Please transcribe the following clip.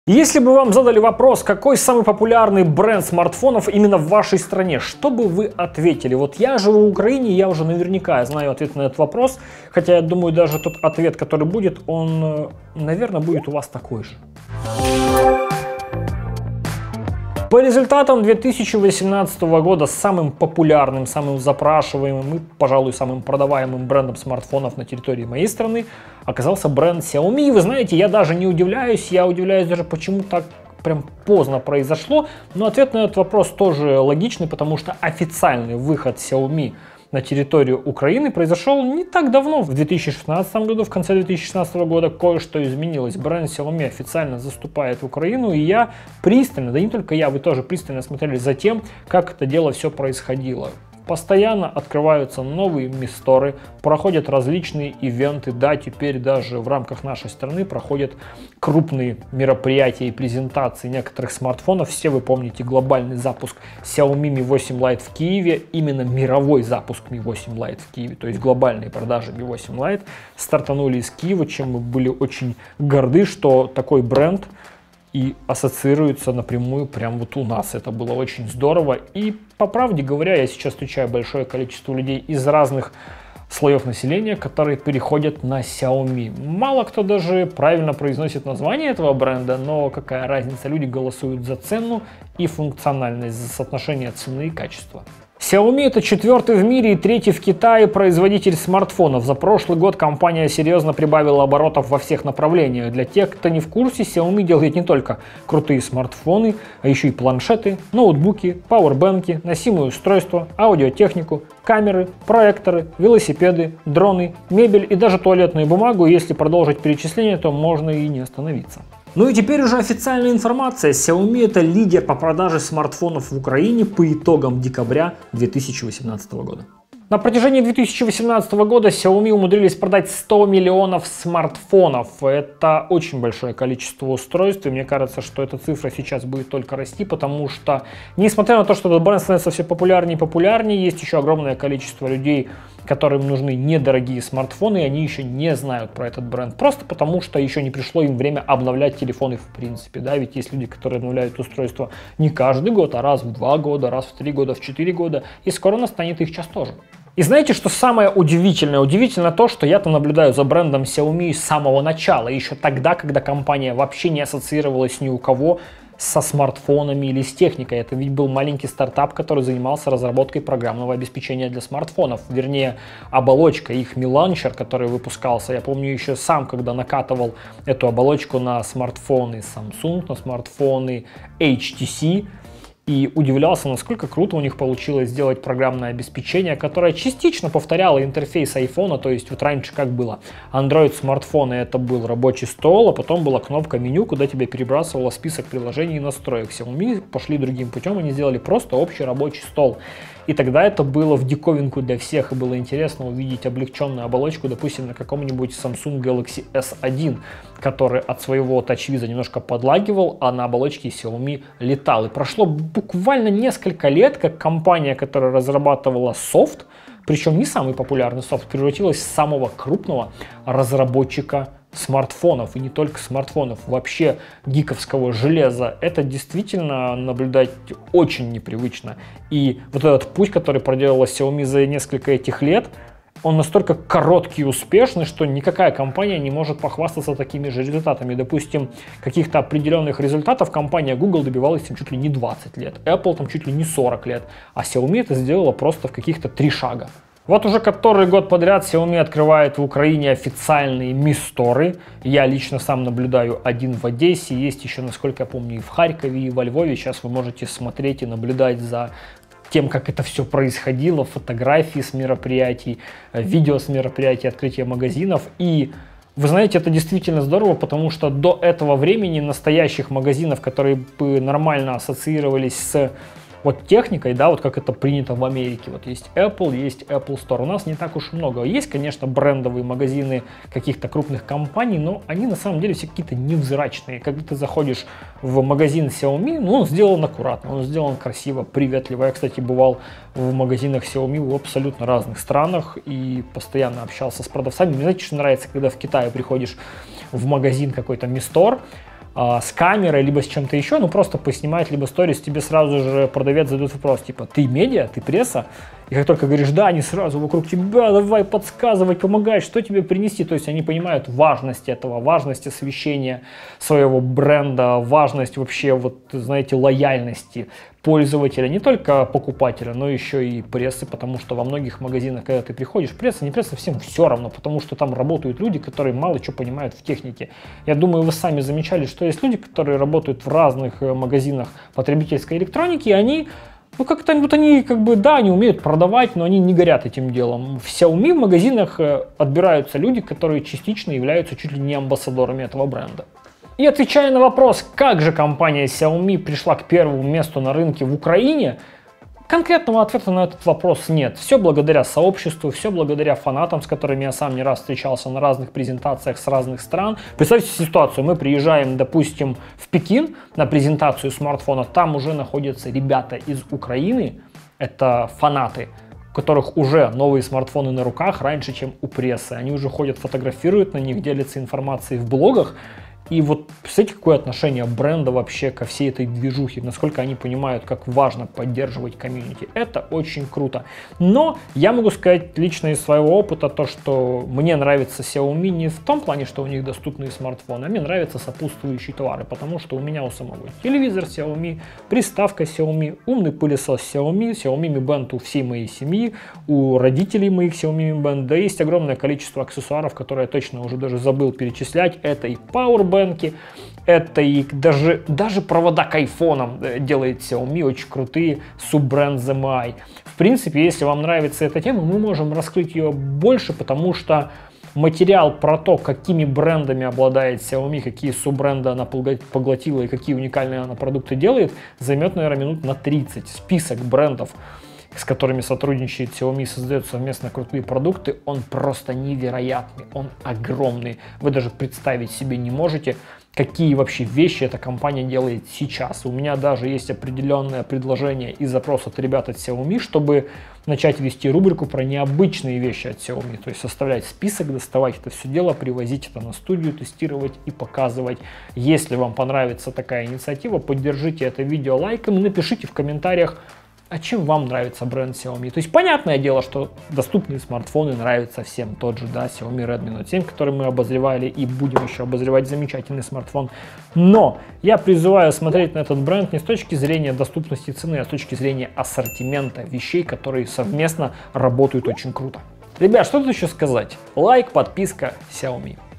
Если бы вам задали вопрос, какой самый популярный бренд смартфонов именно в вашей стране, что бы вы ответили? Вот я живу в Украине, я уже наверняка знаю ответ на этот вопрос, хотя я думаю, даже тот ответ, который будет, он, наверное, будет у вас такой же. По результатам 2018 года самым популярным, самым запрашиваемым и, пожалуй, самым продаваемым брендом смартфонов на территории моей страны оказался бренд Xiaomi. И вы знаете, я даже не удивляюсь, я удивляюсь даже, почему так прям поздно произошло. Но ответ на этот вопрос тоже логичный, потому что официальный выход Xiaomi на территорию Украины произошел не так давно. В 2016 году, в конце 2016 года кое-что изменилось. Бренд Xiaomi официально заступает в Украину, и я пристально, да не только я, вы тоже пристально смотрели за тем, как это дело все происходило. Постоянно открываются новые Mi-сторы, проходят различные ивенты, да, теперь даже в рамках нашей страны проходят крупные мероприятия и презентации некоторых смартфонов. Все вы помните глобальный запуск Xiaomi Mi 8 Lite в Киеве, именно мировой запуск Mi 8 Lite в Киеве, то есть глобальные продажи Mi 8 Lite стартанули из Киева, чем мы были очень горды, что такой бренд и ассоциируется напрямую прямо вот у нас. Это было очень здорово. И по правде говоря, я сейчас встречаю большое количество людей из разных слоев населения, которые переходят на Xiaomi. Мало кто даже правильно произносит название этого бренда, но какая разница, люди голосуют за цену и функциональность, за соотношение цены и качества. Xiaomi — это четвертый в мире и третий в Китае производитель смартфонов. За прошлый год компания серьезно прибавила оборотов во всех направлениях. Для тех, кто не в курсе, Xiaomi делает не только крутые смартфоны, а еще и планшеты, ноутбуки, пауэрбэнки, носимые устройства, аудиотехнику, камеры, проекторы, велосипеды, дроны, мебель и даже туалетную бумагу. Если продолжить перечисление, то можно и не остановиться. Ну и теперь уже официальная информация. Xiaomi — это лидер по продаже смартфонов в Украине по итогам декабря 2018 года. На протяжении 2018 года Xiaomi умудрились продать 100 миллионов смартфонов. Это очень большое количество устройств, и мне кажется, что эта цифра сейчас будет только расти, потому что, несмотря на то, что этот бренд становится все популярнее и популярнее, есть еще огромное количество людей, которым нужны недорогие смартфоны, и они еще не знают про этот бренд, просто потому что еще не пришло им время обновлять телефоны в принципе, да, ведь есть люди, которые обновляют устройства не каждый год, а раз в 2 года, раз в 3 года, в 4 года, и скоро настанет их час тоже. И знаете, что самое удивительное? Удивительно то, что я-то наблюдаю за брендом Xiaomi с самого начала, еще тогда, когда компания вообще не ассоциировалась ни у кого со смартфонами или с техникой. Это ведь был маленький стартап, который занимался разработкой программного обеспечения для смартфонов. Вернее, оболочка, их Mi Launcher, который выпускался. Я помню еще сам, когда накатывал эту оболочку на смартфоны Samsung, на смартфоны HTC, и удивлялся, насколько круто у них получилось сделать программное обеспечение, которое частично повторяло интерфейс iPhone, то есть вот раньше как было. Android смартфоны — это был рабочий стол, а потом была кнопка меню, куда тебе перебрасывало список приложений и настроек. Xiaomi пошли другим путем, они сделали просто общий рабочий стол. И тогда это было в диковинку для всех, и было интересно увидеть облегченную оболочку, допустим, на каком-нибудь Samsung Galaxy S1, который от своего TouchWiz немножко подлагивал, а на оболочке Xiaomi летал. И прошло буквально несколько лет, как компания, которая разрабатывала софт, причем не самый популярный софт, превратилась в самого крупного разработчика смартфонов, и не только смартфонов, вообще гиковского железа. Это действительно наблюдать очень непривычно. И вот этот путь, который проделала Xiaomi за несколько этих лет, он настолько короткий и успешный, что никакая компания не может похвастаться такими же результатами. Допустим, каких-то определенных результатов компания Google добивалась чуть ли не 20 лет, Apple там чуть ли не 40 лет, а Xiaomi это сделала просто в каких-то 3 шага. Вот уже который год подряд Xiaomi открывает в Украине официальные Mi-сторы. Я лично сам наблюдаю один в Одессе, есть еще, насколько я помню, и в Харькове, и во Львове. Сейчас вы можете смотреть и наблюдать за тем, как это все происходило, фотографии с мероприятий, видео с мероприятий, открытия магазинов. И вы знаете, это действительно здорово, потому что до этого времени настоящих магазинов, которые бы нормально ассоциировались с вот техникой, да, вот как это принято в Америке. Вот есть Apple Store. У нас не так уж много. Есть, конечно, брендовые магазины каких-то крупных компаний, но они на самом деле все какие-то невзрачные. Когда ты заходишь в магазин Xiaomi, ну, он сделан аккуратно, он сделан красиво, приветливо. Я, кстати, бывал в магазинах Xiaomi в абсолютно разных странах и постоянно общался с продавцами. Мне, знаете, что нравится, когда в Китае приходишь в магазин какой-то Mi Store, с камерой, либо с чем-то еще, ну просто поснимать, либо сторис, тебе сразу же продавец задает вопрос, типа, ты медиа, ты пресса? И как только говоришь, да, они сразу вокруг тебя, давай подсказывать, помогать, что тебе принести. То есть они понимают важность этого, важность освещения своего бренда, важность вообще, вот, знаете, лояльности пользователя, не только покупателя, но еще и прессы, потому что во многих магазинах, когда ты приходишь, пресса, не пресса, всем все равно, потому что там работают люди, которые мало что понимают в технике. Я думаю, вы сами замечали, что есть люди, которые работают в разных магазинах потребительской электроники, и они, ну, как-то вот они, как бы, да, они умеют продавать, но они не горят этим делом. В Xiaomi в магазинах отбираются люди, которые частично являются чуть ли не амбассадорами этого бренда. И отвечая на вопрос, как же компания Xiaomi пришла к первому месту на рынке в Украине, конкретного ответа на этот вопрос нет. Все благодаря сообществу, все благодаря фанатам, с которыми я сам не раз встречался на разных презентациях с разных стран. Представьте ситуацию, мы приезжаем, допустим, в Пекин на презентацию смартфона, там уже находятся ребята из Украины, это фанаты, у которых уже новые смартфоны на руках раньше, чем у прессы. Они уже ходят, фотографируют на них, делятся информацией в блогах. И вот представляете, какое отношение бренда вообще ко всей этой движухе, насколько они понимают, как важно поддерживать комьюнити. Это очень круто. Но я могу сказать лично из своего опыта то, что мне нравится Xiaomi не в том плане, что у них доступные смартфоны, а мне нравятся сопутствующие товары, потому что у меня у самого телевизор Xiaomi, приставка Xiaomi, умный пылесос Xiaomi, Xiaomi Mi Band у всей моей семьи, у родителей моих Xiaomi Mi Band, да есть огромное количество аксессуаров, которые я точно уже даже забыл перечислять. Это и Powerbank, это и даже провода к айфонам делает Xiaomi, очень крутые, суббренд ZMI. В принципе, если вам нравится эта тема, мы можем раскрыть ее больше, потому что материал про то, какими брендами обладает Xiaomi, какие суббренды она поглотила и какие уникальные она продукты делает, займет, наверное, минут на 30. Список брендов, с которыми сотрудничает Xiaomi, создает совместно крутые продукты, он просто невероятный, он огромный. Вы даже представить себе не можете, какие вообще вещи эта компания делает сейчас. У меня даже есть определенное предложение и запрос от ребят от Xiaomi, чтобы начать вести рубрику про необычные вещи от Xiaomi. То есть составлять список, доставать это все дело, привозить это на студию, тестировать и показывать. Если вам понравится такая инициатива, поддержите это видео лайком и напишите в комментариях, а чем вам нравится бренд Xiaomi? То есть понятное дело, что доступные смартфоны нравятся всем. Тот же, да, Xiaomi Redmi Note 7, который мы обозревали и будем еще обозревать, замечательный смартфон. Но я призываю смотреть на этот бренд не с точки зрения доступности цены, а с точки зрения ассортимента вещей, которые совместно работают очень круто. Ребят, что тут еще сказать? Лайк, подписка, Xiaomi.